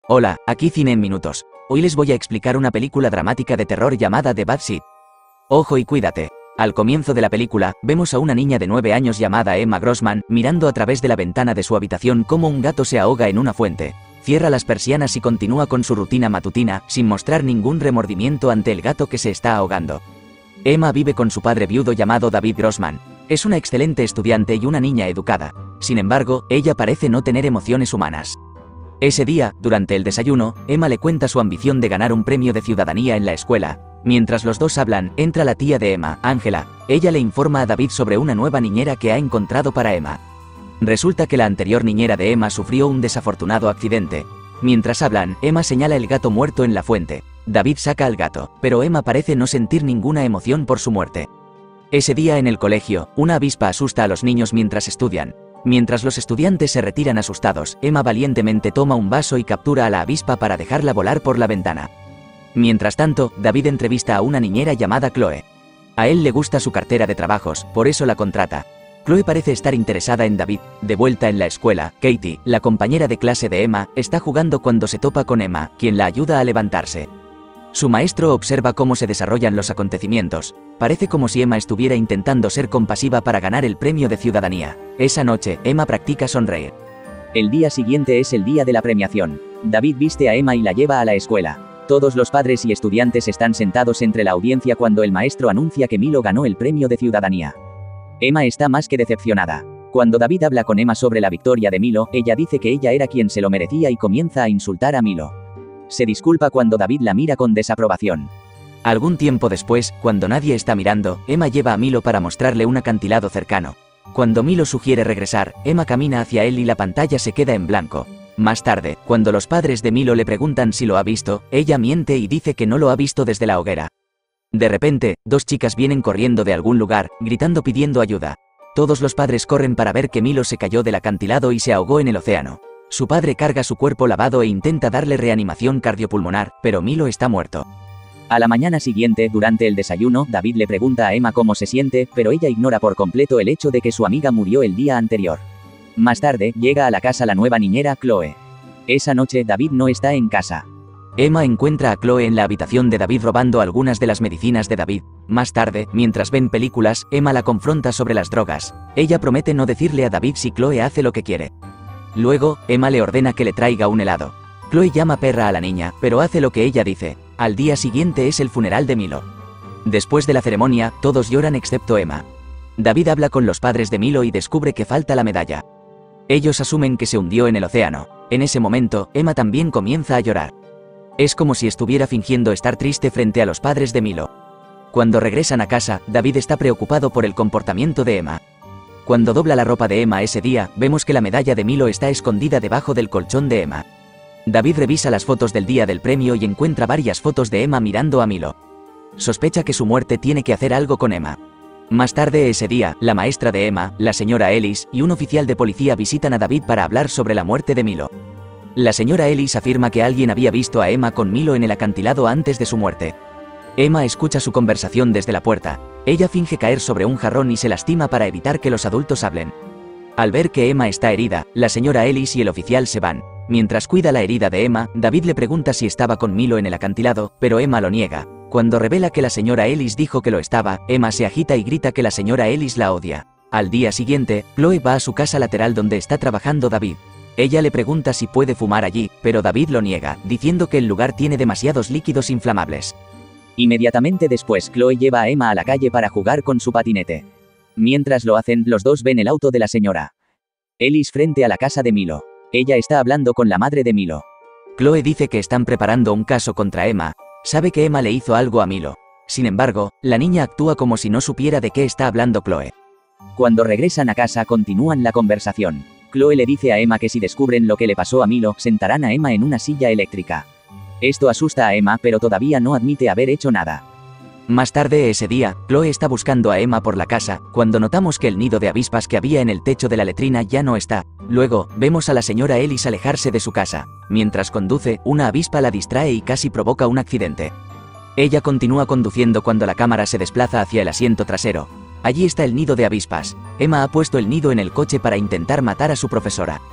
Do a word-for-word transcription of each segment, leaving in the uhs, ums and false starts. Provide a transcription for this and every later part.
Hola, aquí Cine en Minutos. Hoy les voy a explicar una película dramática de terror llamada The Bad Seed. Ojo y cuídate. Al comienzo de la película, vemos a una niña de nueve años llamada Emma Grossman, mirando a través de la ventana de su habitación cómo un gato se ahoga en una fuente. Cierra las persianas y continúa con su rutina matutina, sin mostrar ningún remordimiento ante el gato que se está ahogando. Emma vive con su padre viudo llamado David Grossman. Es una excelente estudiante y una niña educada. Sin embargo, ella parece no tener emociones humanas. Ese día, durante el desayuno, Emma le cuenta su ambición de ganar un premio de ciudadanía en la escuela. Mientras los dos hablan, entra la tía de Emma, Angela. Ella le informa a David sobre una nueva niñera que ha encontrado para Emma. Resulta que la anterior niñera de Emma sufrió un desafortunado accidente. Mientras hablan, Emma señala el gato muerto en la fuente. David saca al gato, pero Emma parece no sentir ninguna emoción por su muerte. Ese día en el colegio, una avispa asusta a los niños mientras estudian. Mientras los estudiantes se retiran asustados, Emma valientemente toma un vaso y captura a la avispa para dejarla volar por la ventana. Mientras tanto, David entrevista a una niñera llamada Chloe. A él le gusta su cartera de trabajos, por eso la contrata. Chloe parece estar interesada en David. De vuelta en la escuela, Katie, la compañera de clase de Emma, está jugando cuando se topa con Emma, quien la ayuda a levantarse. Su maestro observa cómo se desarrollan los acontecimientos. Parece como si Emma estuviera intentando ser compasiva para ganar el premio de ciudadanía. Esa noche, Emma practica sonreír. El día siguiente es el día de la premiación. David viste a Emma y la lleva a la escuela. Todos los padres y estudiantes están sentados entre la audiencia cuando el maestro anuncia que Milo ganó el premio de ciudadanía. Emma está más que decepcionada. Cuando David habla con Emma sobre la victoria de Milo, ella dice que ella era quien se lo merecía y comienza a insultar a Milo. Se disculpa cuando David la mira con desaprobación. Algún tiempo después, cuando nadie está mirando, Emma lleva a Milo para mostrarle un acantilado cercano. Cuando Milo sugiere regresar, Emma camina hacia él y la pantalla se queda en blanco. Más tarde, cuando los padres de Milo le preguntan si lo ha visto, ella miente y dice que no lo ha visto desde la hoguera. De repente, dos chicas vienen corriendo de algún lugar, gritando pidiendo ayuda. Todos los padres corren para ver que Milo se cayó del acantilado y se ahogó en el océano. Su padre carga su cuerpo lavado e intenta darle reanimación cardiopulmonar, pero Milo está muerto. A la mañana siguiente, durante el desayuno, David le pregunta a Emma cómo se siente, pero ella ignora por completo el hecho de que su amiga murió el día anterior. Más tarde, llega a la casa la nueva niñera, Chloe. Esa noche, David no está en casa. Emma encuentra a Chloe en la habitación de David robando algunas de las medicinas de David. Más tarde, mientras ven películas, Emma la confronta sobre las drogas. Ella promete no decirle a David si Chloe hace lo que quiere. Luego, Emma le ordena que le traiga un helado. Chloe llama perra a la niña, pero hace lo que ella dice. Al día siguiente es el funeral de Milo. Después de la ceremonia, todos lloran excepto Emma. David habla con los padres de Milo y descubre que falta la medalla. Ellos asumen que se hundió en el océano. En ese momento, Emma también comienza a llorar. Es como si estuviera fingiendo estar triste frente a los padres de Milo. Cuando regresan a casa, David está preocupado por el comportamiento de Emma. Cuando dobla la ropa de Emma ese día, vemos que la medalla de Milo está escondida debajo del colchón de Emma. David revisa las fotos del día del premio y encuentra varias fotos de Emma mirando a Milo. Sospecha que su muerte tiene que hacer algo con Emma. Más tarde ese día, la maestra de Emma, la señora Ellis, y un oficial de policía visitan a David para hablar sobre la muerte de Milo. La señora Ellis afirma que alguien había visto a Emma con Milo en el acantilado antes de su muerte. Emma escucha su conversación desde la puerta. Ella finge caer sobre un jarrón y se lastima para evitar que los adultos hablen. Al ver que Emma está herida, la señora Ellis y el oficial se van. Mientras cuida la herida de Emma, David le pregunta si estaba con Milo en el acantilado, pero Emma lo niega. Cuando revela que la señora Ellis dijo que lo estaba, Emma se agita y grita que la señora Ellis la odia. Al día siguiente, Chloe va a su casa lateral donde está trabajando David. Ella le pregunta si puede fumar allí, pero David lo niega, diciendo que el lugar tiene demasiados líquidos inflamables. Inmediatamente después, Chloe lleva a Emma a la calle para jugar con su patinete. Mientras lo hacen, los dos ven el auto de la señora Ellis frente a la casa de Milo. Ella está hablando con la madre de Milo. Chloe dice que están preparando un caso contra Emma. Sabe que Emma le hizo algo a Milo. Sin embargo, la niña actúa como si no supiera de qué está hablando Chloe. Cuando regresan a casa, continúan la conversación. Chloe le dice a Emma que si descubren lo que le pasó a Milo, sentarán a Emma en una silla eléctrica. Esto asusta a Emma, pero todavía no admite haber hecho nada. Más tarde ese día, Chloe está buscando a Emma por la casa, cuando notamos que el nido de avispas que había en el techo de la letrina ya no está. Luego, vemos a la señora Ellis alejarse de su casa. Mientras conduce, una avispa la distrae y casi provoca un accidente. Ella continúa conduciendo cuando la cámara se desplaza hacia el asiento trasero. Allí está el nido de avispas. Emma ha puesto el nido en el coche para intentar matar a su profesora.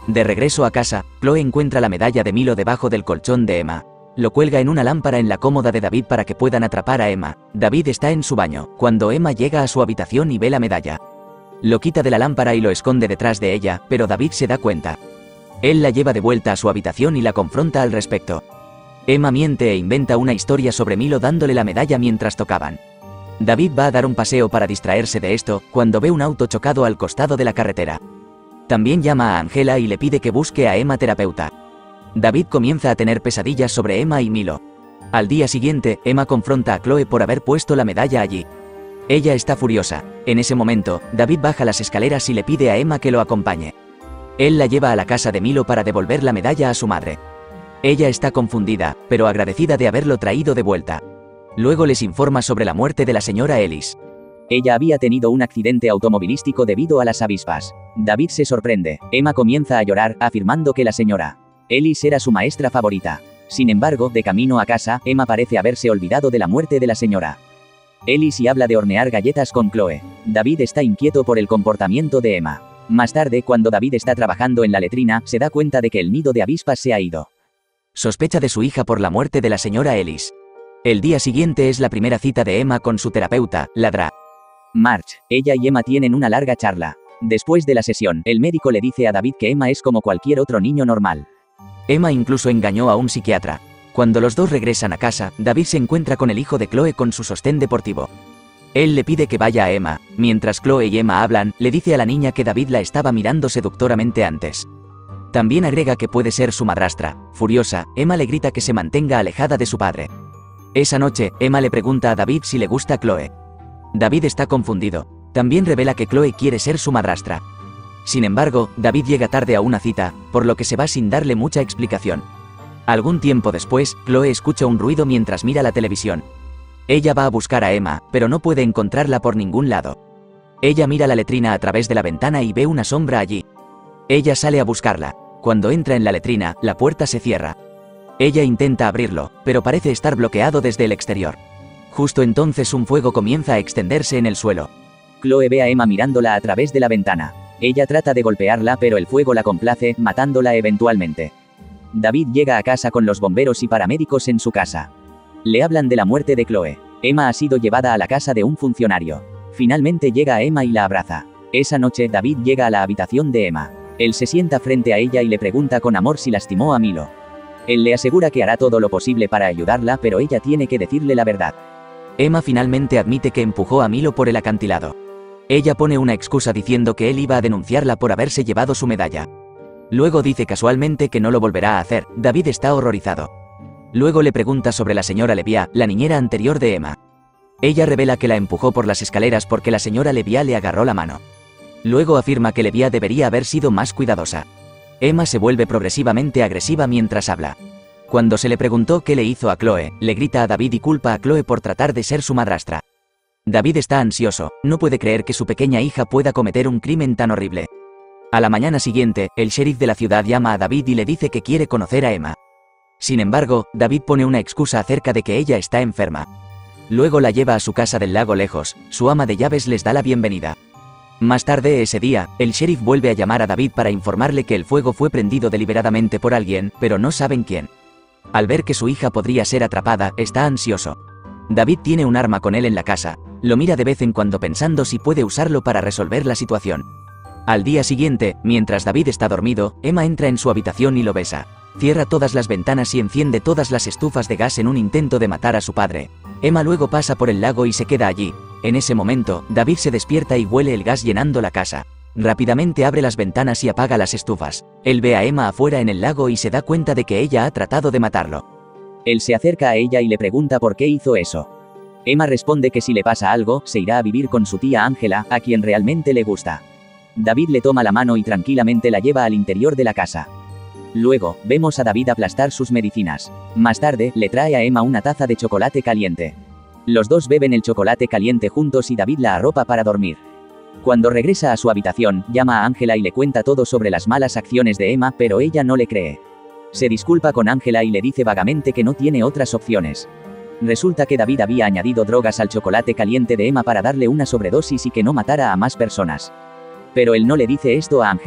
De regreso a casa, Chloe encuentra la medalla de Milo debajo del colchón de Emma. Lo cuelga en una lámpara en la cómoda de David para que puedan atrapar a Emma. David está en su baño, cuando Emma llega a su habitación y ve la medalla. Lo quita de la lámpara y lo esconde detrás de ella, pero David se da cuenta. Él la lleva de vuelta a su habitación y la confronta al respecto. Emma miente e inventa una historia sobre Milo dándole la medalla mientras tocaban. David va a dar un paseo para distraerse de esto, cuando ve un auto chocado al costado de la carretera. También llama a Angela y le pide que busque a Emma terapeuta. David comienza a tener pesadillas sobre Emma y Milo. Al día siguiente, Emma confronta a Chloe por haber puesto la medalla allí. Ella está furiosa. En ese momento, David baja las escaleras y le pide a Emma que lo acompañe. Él la lleva a la casa de Milo para devolver la medalla a su madre. Ella está confundida, pero agradecida de haberlo traído de vuelta. Luego les informa sobre la muerte de la señora Ellis. Ella había tenido un accidente automovilístico debido a las avispas. David se sorprende. Emma comienza a llorar, afirmando que la señora Ellis era su maestra favorita. Sin embargo, de camino a casa, Emma parece haberse olvidado de la muerte de la señora Ellis y habla de hornear galletas con Chloe. David está inquieto por el comportamiento de Emma. Más tarde, cuando David está trabajando en la letrina, se da cuenta de que el nido de avispas se ha ido. Sospecha de su hija por la muerte de la señora Ellis. El día siguiente es la primera cita de Emma con su terapeuta, la Dra. March. Ella y Emma tienen una larga charla. Después de la sesión, el médico le dice a David que Emma es como cualquier otro niño normal. Emma incluso engañó a un psiquiatra. Cuando los dos regresan a casa, David se encuentra con el hijo de Chloe con su sostén deportivo. Él le pide que vaya a Emma. Mientras Chloe y Emma hablan, le dice a la niña que David la estaba mirando seductoramente antes. También agrega que puede ser su madrastra. Furiosa, Emma le grita que se mantenga alejada de su padre. Esa noche, Emma le pregunta a David si le gusta Chloe. David está confundido. También revela que Chloe quiere ser su madrastra. Sin embargo, David llega tarde a una cita, por lo que se va sin darle mucha explicación. Algún tiempo después, Chloe escucha un ruido mientras mira la televisión. Ella va a buscar a Emma, pero no puede encontrarla por ningún lado. Ella mira la letrina a través de la ventana y ve una sombra allí. Ella sale a buscarla. Cuando entra en la letrina, la puerta se cierra. Ella intenta abrirlo, pero parece estar bloqueado desde el exterior. Justo entonces un fuego comienza a extenderse en el suelo. Chloe ve a Emma mirándola a través de la ventana. Ella trata de golpearla, pero el fuego la complace, matándola eventualmente. David llega a casa con los bomberos y paramédicos en su casa. Le hablan de la muerte de Chloe. Emma ha sido llevada a la casa de un funcionario. Finalmente llega a Emma y la abraza. Esa noche, David llega a la habitación de Emma. Él se sienta frente a ella y le pregunta con amor si lastimó a Milo. Él le asegura que hará todo lo posible para ayudarla, pero ella tiene que decirle la verdad. Emma finalmente admite que empujó a Milo por el acantilado. Ella pone una excusa diciendo que él iba a denunciarla por haberse llevado su medalla. Luego dice casualmente que no lo volverá a hacer. David está horrorizado. Luego le pregunta sobre la señora Levia, la niñera anterior de Emma. Ella revela que la empujó por las escaleras porque la señora Levia le agarró la mano. Luego afirma que Levia debería haber sido más cuidadosa. Emma se vuelve progresivamente agresiva mientras habla. Cuando se le preguntó qué le hizo a Chloe, le grita a David y culpa a Chloe por tratar de ser su madrastra. David está ansioso, no puede creer que su pequeña hija pueda cometer un crimen tan horrible. A la mañana siguiente, el sheriff de la ciudad llama a David y le dice que quiere conocer a Emma. Sin embargo, David pone una excusa acerca de que ella está enferma. Luego la lleva a su casa del lago lejos, su ama de llaves les da la bienvenida. Más tarde ese día, el sheriff vuelve a llamar a David para informarle que el fuego fue prendido deliberadamente por alguien, pero no saben quién. Al ver que su hija podría ser atrapada, está ansioso. David tiene un arma con él en la casa, lo mira de vez en cuando pensando si puede usarlo para resolver la situación. Al día siguiente, mientras David está dormido, Emma entra en su habitación y lo besa. Cierra todas las ventanas y enciende todas las estufas de gas en un intento de matar a su padre. Emma luego pasa por el lago y se queda allí. En ese momento, David se despierta y huele el gas llenando la casa. Rápidamente abre las ventanas y apaga las estufas. Él ve a Emma afuera en el lago y se da cuenta de que ella ha tratado de matarlo. Él se acerca a ella y le pregunta por qué hizo eso. Emma responde que si le pasa algo, se irá a vivir con su tía Angela, a quien realmente le gusta. David le toma la mano y tranquilamente la lleva al interior de la casa. Luego, vemos a David aplastar sus medicinas. Más tarde, le trae a Emma una taza de chocolate caliente. Los dos beben el chocolate caliente juntos y David la arropa para dormir. Cuando regresa a su habitación, llama a Angela y le cuenta todo sobre las malas acciones de Emma, pero ella no le cree. Se disculpa con Angela y le dice vagamente que no tiene otras opciones. Resulta que David había añadido drogas al chocolate caliente de Emma para darle una sobredosis y que no matara a más personas. Pero él no le dice esto a Angela.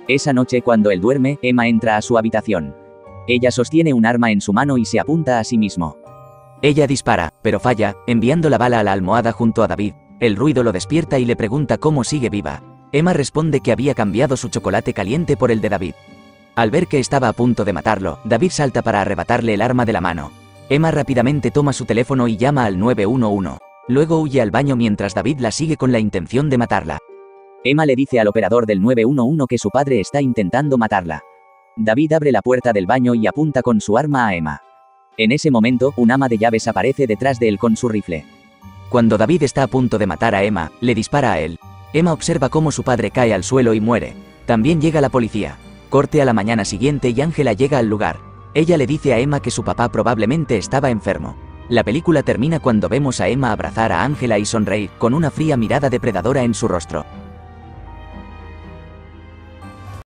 Esa noche cuando él duerme, Emma entra a su habitación. Ella sostiene un arma en su mano y se apunta a sí mismo. Ella dispara, pero falla, enviando la bala a la almohada junto a David. El ruido lo despierta y le pregunta cómo sigue viva. Emma responde que había cambiado su chocolate caliente por el de David. Al ver que estaba a punto de matarlo, David salta para arrebatarle el arma de la mano. Emma rápidamente toma su teléfono y llama al nueve uno uno. Luego huye al baño mientras David la sigue con la intención de matarla. Emma le dice al operador del nueve uno uno que su padre está intentando matarla. David abre la puerta del baño y apunta con su arma a Emma. En ese momento, un ama de llaves aparece detrás de él con su rifle. Cuando David está a punto de matar a Emma, le dispara a él. Emma observa cómo su padre cae al suelo y muere. También llega la policía. Corte a la mañana siguiente y Ángela llega al lugar. Ella le dice a Emma que su papá probablemente estaba enfermo. La película termina cuando vemos a Emma abrazar a Ángela y sonreír, con una fría mirada depredadora en su rostro.